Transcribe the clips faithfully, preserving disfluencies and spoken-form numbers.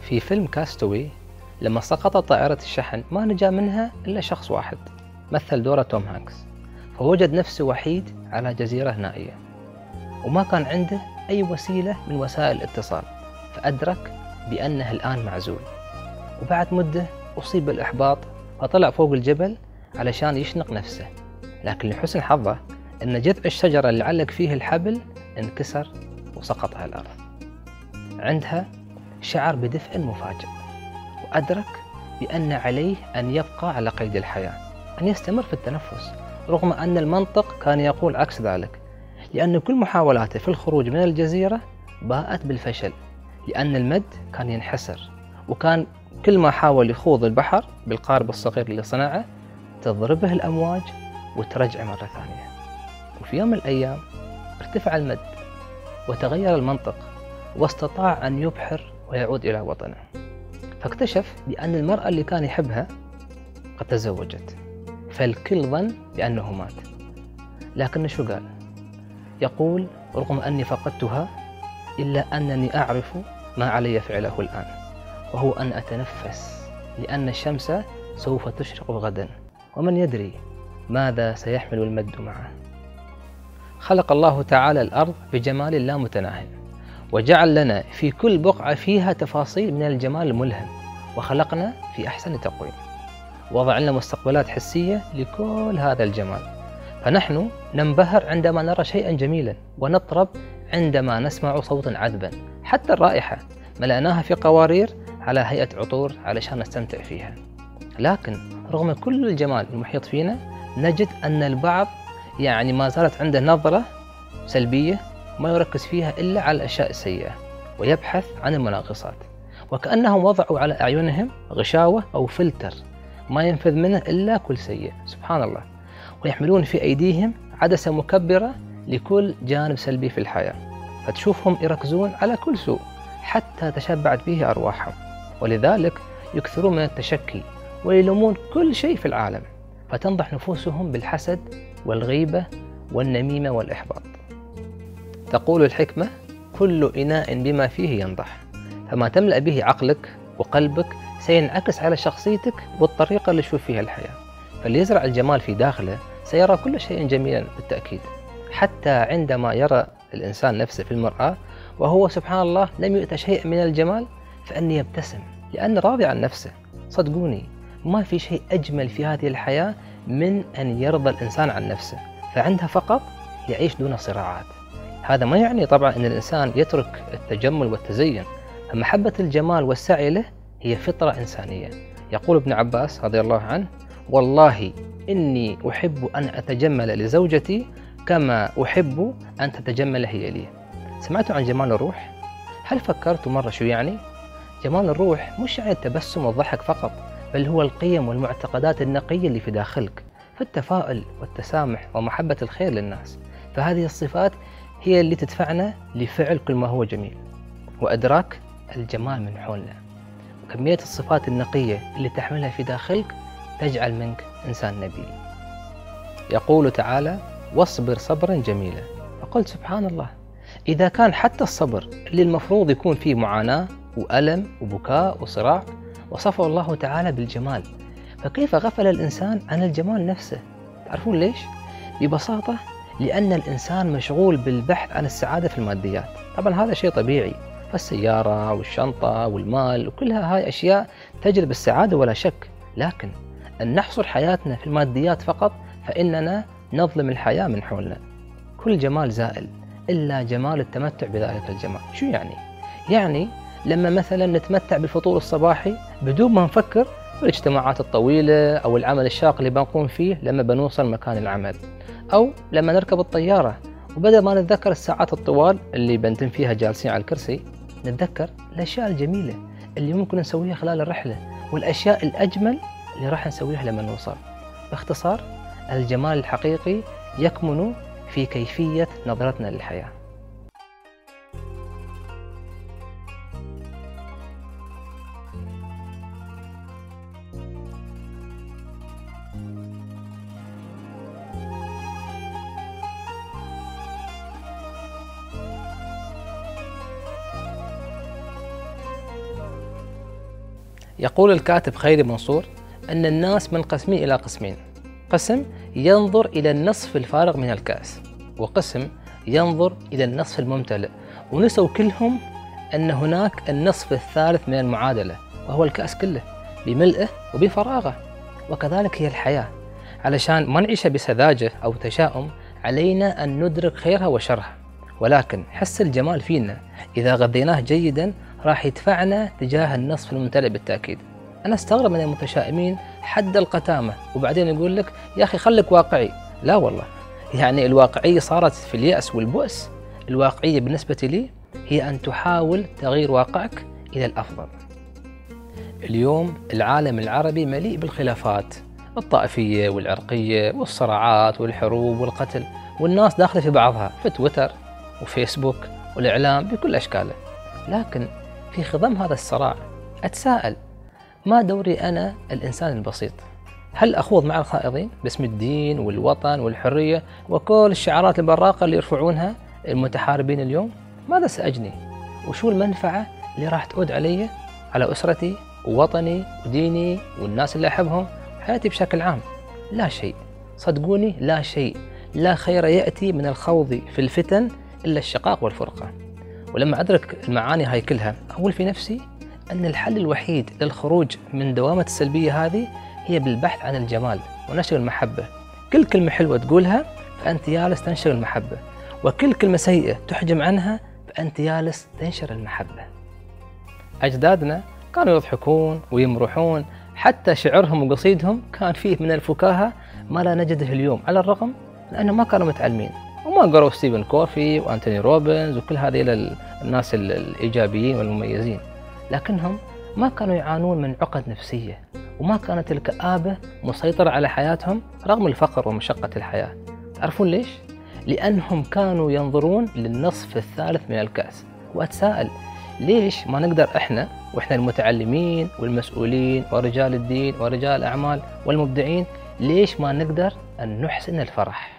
في فيلم كاستوي لما سقطت طائرة الشحن ما نجا منها إلا شخص واحد مثل دوره توم هانكس، فوجد نفسه وحيد على جزيرة نائية وما كان عنده أي وسيلة من وسائل الاتصال، فأدرك بأنه الآن معزول. وبعد مدة أصيب بالإحباط فطلع فوق الجبل علشان يشنق نفسه، لكن لحسن حظه أن جذع الشجرة اللي علق فيه الحبل انكسر وسقط على الأرض. عندها شعر بدفء مفاجئ وأدرك بأن عليه أن يبقى على قيد الحياة، أن يستمر في التنفس رغم أن المنطق كان يقول عكس ذلك، لأن كل محاولاته في الخروج من الجزيرة باءت بالفشل، لأن المد كان ينحسر، وكان كل ما حاول يخوض البحر بالقارب الصغير اللي صنعه تضربه الأمواج وترجعه مرة ثانية. وفي يوم من الأيام ارتفع المد وتغير المنطق واستطاع أن يبحر ويعود إلى وطنه، فاكتشف بأن المرأة اللي كان يحبها قد تزوجت، فالكل ظن بأنه مات. لكن شو قال؟ يقول: رغم أني فقدتها إلا أنني أعرف ما علي فعله الآن، وهو أن أتنفس، لأن الشمس سوف تشرق غدا، ومن يدري ماذا سيحمل المد معه. خلق الله تعالى الأرض بجمال لا متناهي، وجعل لنا في كل بقعة فيها تفاصيل من الجمال الملهم، وخلقنا في أحسن تقويم، وضع لنا مستقبلات حسية لكل هذا الجمال، فنحن ننبهر عندما نرى شيئا جميلا، ونطرب عندما نسمع صوتا عذبا. حتى الرائحة ملأناها في قوارير على هيئة عطور علشان نستمتع فيها. لكن رغم كل الجمال المحيط فينا نجد أن البعض يعني ما زالت عنده نظرة سلبية ما يركز فيها إلا على الأشياء السيئة، ويبحث عن المناقصات، وكأنهم وضعوا على أعينهم غشاوة أو فلتر ما ينفذ منه إلا كل سيء. سبحان الله. ويحملون في أيديهم عدسة مكبرة لكل جانب سلبي في الحياة، فتشوفهم يركزون على كل سوء حتى تشبعت به أرواحهم، ولذلك يكثرون من التشكي ويلومون كل شيء في العالم، فتنضح نفوسهم بالحسد والغيبة والنميمة والإحباط. تقول الحكمة: كل إناء بما فيه ينضح، فما تملأ به عقلك وقلبك سينعكس على شخصيتك والطريقة اللي تشوف فيها الحياة. فاللي يزرع الجمال في داخله سيرى كل شيء جميلا بالتأكيد، حتى عندما يرى الإنسان نفسه في المرآة وهو سبحان الله لم يؤت شيء من الجمال فأني يبتسم، لأن راضي عن نفسه. صدقوني ما في شيء أجمل في هذه الحياة من أن يرضى الإنسان عن نفسه، فعندها فقط يعيش دون صراعات. هذا ما يعني طبعا أن الإنسان يترك التجمل والتزين، فمحبة الجمال والسعي له هي فطرة إنسانية. يقول ابن عباس رضي الله عنه: والله إني أحب أن أتجمل لزوجتي كما أحب أن تتجمل هي لي. سمعتوا عن جمال الروح؟ هل فكرتوا مرة شو يعني؟ جمال الروح مش يعني التبسم والضحك فقط، بل هو القيم والمعتقدات النقية اللي في داخلك، فالتفاؤل والتسامح ومحبة الخير للناس. فهذه الصفات هي اللي تدفعنا لفعل كل ما هو جميل وإدراك الجمال من حولنا. وكمية الصفات النقية اللي تحملها في داخلك تجعل منك إنسان نبيل. يقول تعالى: واصبر صبرا جميلا. فقلت سبحان الله، إذا كان حتى الصبر اللي المفروض يكون فيه معاناة وألم وبكاء وصراع وصفه الله تعالى بالجمال، فكيف غفل الإنسان عن الجمال نفسه؟ تعرفون ليش؟ ببساطة لأن الإنسان مشغول بالبحث عن السعادة في الماديات. طبعا هذا شيء طبيعي، فالسيارة والشنطة والمال وكلها هاي أشياء تجلب السعادة ولا شك، لكن أن نحصر حياتنا في الماديات فقط فإننا نظلم الحياة من حولنا. كل جمال زائل إلا جمال التمتع بذلك الجمال. شو يعني؟ يعني لما مثلا نتمتع بالفطور الصباحي بدون ما نفكر بالاجتماعات الطويلة أو العمل الشاق اللي بنقوم فيه لما بنوصل مكان العمل، أو لما نركب الطيارة وبدل ما نتذكر الساعات الطوال اللي بنتم فيها جالسين على الكرسي نتذكر الأشياء الجميلة اللي ممكن نسويها خلال الرحلة، والأشياء الأجمل اللي راح نسويها لما نوصل. باختصار الجمال الحقيقي يكمن في كيفية نظرتنا للحياة. يقول الكاتب خيري منصور أن الناس منقسمين إلى قسمين: قسم ينظر إلى النصف الفارغ من الكأس، وقسم ينظر إلى النصف الممتلئ، ونسوا كلهم أن هناك النصف الثالث من المعادلة، وهو الكأس كله بملئه وبفراغه. وكذلك هي الحياة، علشان ما نعيشها بسذاجة أو تشاؤم علينا أن ندرك خيرها وشرها، ولكن حس الجمال فينا إذا غذيناه جيدا راح يدفعنا تجاه النصف الممتلئ بالتأكيد. أنا استغرب من المتشائمين حد القتامة وبعدين يقول لك يا أخي خليك واقعي. لا والله، يعني الواقعية صارت في اليأس والبؤس. الواقعية بالنسبة لي هي أن تحاول تغيير واقعك إلى الأفضل. اليوم العالم العربي مليء بالخلافات الطائفية والعرقية والصراعات والحروب والقتل، والناس داخلة في بعضها في تويتر وفيسبوك والإعلام بكل أشكاله. لكن في خضم هذا الصراع أتساءل: ما دوري أنا الإنسان البسيط؟ هل أخوض مع الخائضين باسم الدين والوطن والحرية وكل الشعارات البراقة اللي يرفعونها المتحاربين اليوم؟ ماذا سأجني؟ وشو المنفعة اللي راح تعود علي، على أسرتي ووطني وديني والناس اللي أحبهم وحياتي بشكل عام؟ لا شيء، صدقوني لا شيء. لا خير يأتي من الخوض في الفتن إلا الشقاق والفرقة. ولما أدرك المعاني هاي كلها أقول في نفسي أن الحل الوحيد للخروج من دوامة السلبية هذه هي بالبحث عن الجمال ونشر المحبة. كل كلمة حلوة تقولها فأنت جالس تنشر المحبة، وكل كلمة سيئة تحجم عنها فأنت جالس تنشر المحبة. أجدادنا كانوا يضحكون ويمرحون، حتى شعرهم وقصيدهم كان فيه من الفكاهة ما لا نجده اليوم، على الرغم من أنهم ما كانوا متعلمين وما قروا ستيفن كوفي وأنتوني روبنز وكل هذه الناس الإيجابيين والمميزين، لكنهم ما كانوا يعانون من عقد نفسية، وما كانت الكآبة مسيطرة على حياتهم رغم الفقر ومشقة الحياة. تعرفون ليش؟ لأنهم كانوا ينظرون للنصف الثالث من الكأس. وأتساءل: ليش ما نقدر إحنا وإحنا المتعلمين والمسؤولين ورجال الدين ورجال الأعمال والمبدعين، ليش ما نقدر أن نحسن الفرح؟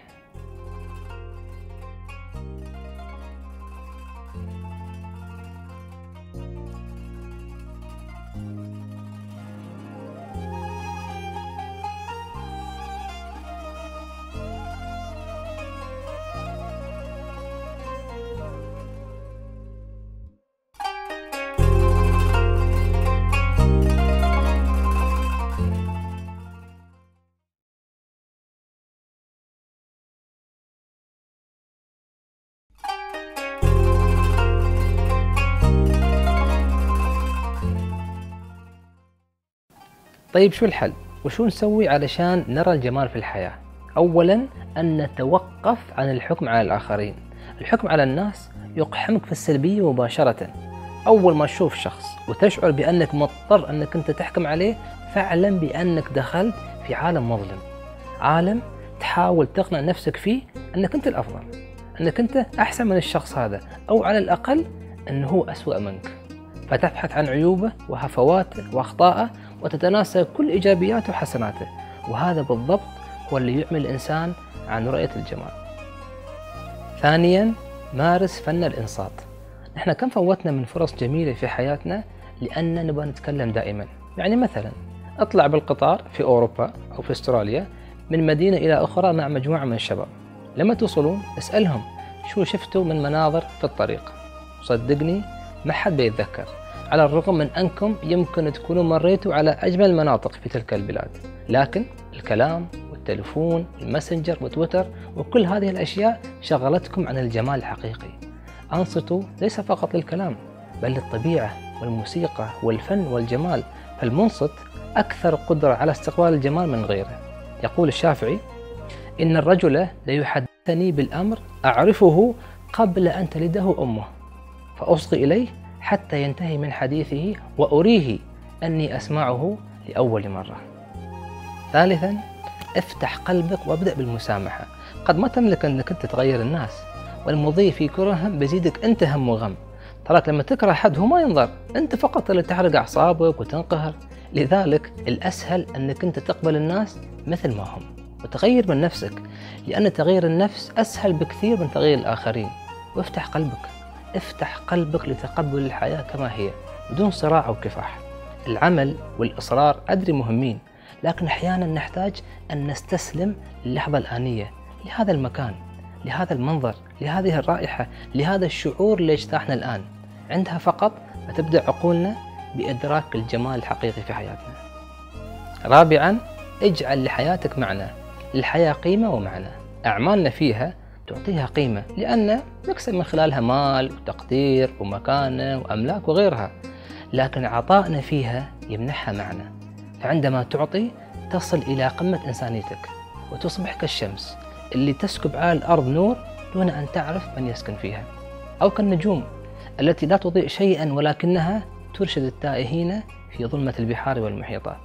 طيب شو الحل؟ وشو نسوي علشان نرى الجمال في الحياة؟ أولاً أن نتوقف عن الحكم على الآخرين. الحكم على الناس يقحمك في السلبية مباشرة. أول ما تشوف شخص وتشعر بأنك مضطر أنك أنت تحكم عليه، فاعلم بأنك دخلت في عالم مظلم، عالم تحاول تقنع نفسك فيه أنك أنت الأفضل، أنك أنت أحسن من الشخص هذا، أو على الأقل أنه هو أسوأ منك، فتبحث عن عيوبه وهفواته وأخطائه وتتناسى كل إيجابياته وحسناته. وهذا بالضبط هو اللي يعمي الإنسان عن رؤية الجمال. ثانياً، مارس فن الإنصات. نحن كم فوتنا من فرص جميلة في حياتنا لأننا نبغى نتكلم دائماً. يعني مثلاً اطلع بالقطار في أوروبا أو في أستراليا من مدينة إلى أخرى مع مجموعة من الشباب، لما توصلون اسألهم شو شفتوا من مناظر في الطريق. صدقني ما حد بيتذكر، على الرغم من أنكم يمكن تكونوا مريتوا على أجمل المناطق في تلك البلاد، لكن الكلام والتلفون والماسنجر وتويتر وكل هذه الأشياء شغلتكم عن الجمال الحقيقي. أنصتوا ليس فقط للكلام بل للطبيعة والموسيقى والفن والجمال، فالمنصت أكثر قدرة على استقبال الجمال من غيره. يقول الشافعي: إن الرجل ليحدثني بالأمر أعرفه قبل أن تلده أمه، فأصغي إليه حتى ينتهي من حديثه وأريه أني أسمعه لأول مرة. ثالثاً، افتح قلبك وابدأ بالمسامحة. قد ما تملك أنك أنت تغير الناس، والمضي في كرههم بيزيدك أنت هم وغم. تراك لما تكره حد هو ما ينظر، أنت فقط اللي تحرق أعصابك وتنقهر. لذلك الأسهل أنك أنت تقبل الناس مثل ما هم وتغير من نفسك، لأن تغيير النفس أسهل بكثير من تغيير الآخرين. وافتح قلبك، افتح قلبك لتقبل الحياة كما هي بدون صراع أو كفاح. العمل والإصرار أدري مهمين، لكن أحيانا نحتاج أن نستسلم للحظة الآنية، لهذا المكان، لهذا المنظر، لهذه الرائحة، لهذا الشعور اللي اجتاحنا الآن. عندها فقط فتبدأ عقولنا بإدراك الجمال الحقيقي في حياتنا. رابعا، اجعل لحياتك معنى. للحياة قيمة ومعنى، أعمالنا فيها تعطيها قيمة لأن نكسب من خلالها مال وتقدير ومكانة وأملاك وغيرها، لكن عطائنا فيها يمنحها معنى. فعندما تعطي تصل إلى قمة إنسانيتك وتصبح كالشمس اللي تسكب على الأرض نور دون أن تعرف من يسكن فيها، أو كالنجوم التي لا تضيء شيئا ولكنها ترشد التائهين في ظلمة البحار والمحيطات.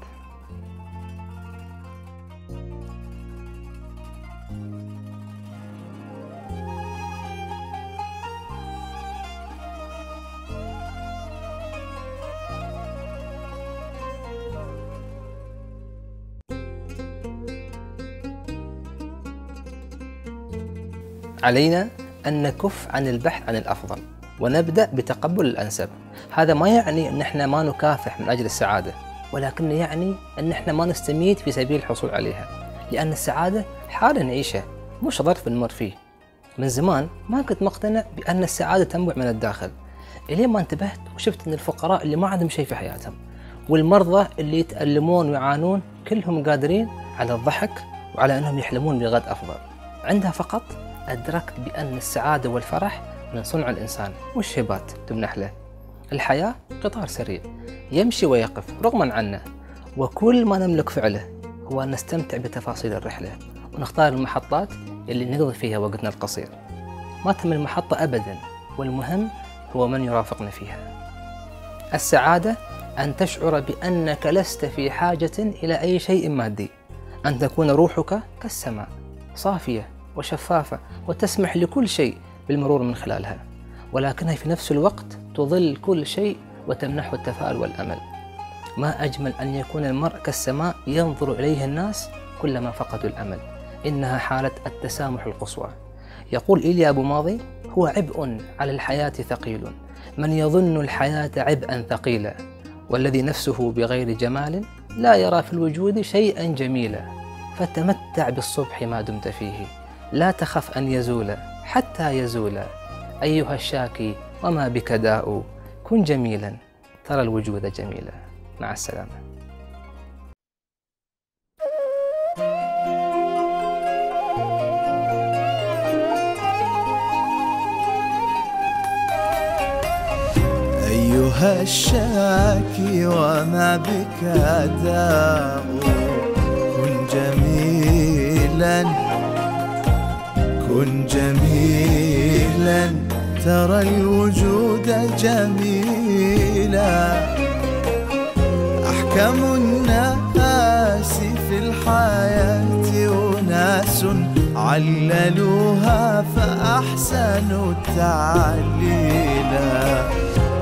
علينا أن نكف عن البحث عن الأفضل ونبدأ بتقبل الأنسب. هذا ما يعني أن احنا ما نكافح من أجل السعادة، ولكن يعني أن احنا ما نستميت في سبيل الحصول عليها، لأن السعادة حالة نعيشها مش ظرف نمر فيه. من زمان ما كنت مقتنع بأن السعادة تنبع من الداخل، إلين ما انتبهت وشفت أن الفقراء اللي ما عندهم شيء في حياتهم والمرضى اللي يتألمون ويعانون كلهم قادرين على الضحك وعلى أنهم يحلمون بغد أفضل. عندها فقط أدركت بأن السعادة والفرح من صنع الإنسان مش هبات تمنح له. الحياة قطار سريع يمشي ويقف رغما عنا، وكل ما نملك فعله هو أن نستمتع بتفاصيل الرحلة ونختار المحطات اللي نقضي فيها وقتنا القصير. ما تهم المحطة أبدا، والمهم هو من يرافقنا فيها. السعادة أن تشعر بأنك لست في حاجة إلى أي شيء مادي، أن تكون روحك كالسماء صافية وشفافة وتسمح لكل شيء بالمرور من خلالها، ولكنها في نفس الوقت تظل كل شيء وتمنحه التفاؤل والأمل. ما أجمل أن يكون المرء كالسماء ينظر إليه الناس كلما فقدوا الأمل. إنها حالة التسامح القصوى. يقول إيليا أبو ماضي: هو عبء على الحياة ثقيل من يظن الحياة عبئا ثقيلا، والذي نفسه بغير جمال لا يرى في الوجود شيئا جميلا. فتمتع بالصبح ما دمت فيه، لا تخف أن يزول حتى يزول. أيها الشاكي وما بك داء، كن جميلا ترى الوجود جميلا. مع السلامة. أيها الشاكي وما بك داء، كن جميلا كن جميلا ترى الوجود جميلا. أحكم الناس في الحياة أناس عللوها فأحسنوا التعليلا.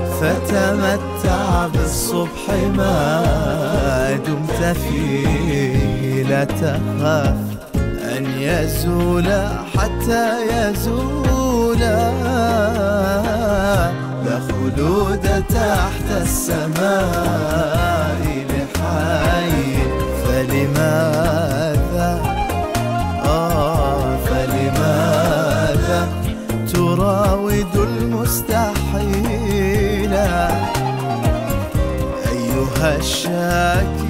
فتمتع بالصبح ما دمت فيه، لا تخاف أن يزول حتى يزول. لا خلود تحت السماء لحي، فلماذا آه فلماذا تراود المستحيل؟ أيها الشاكي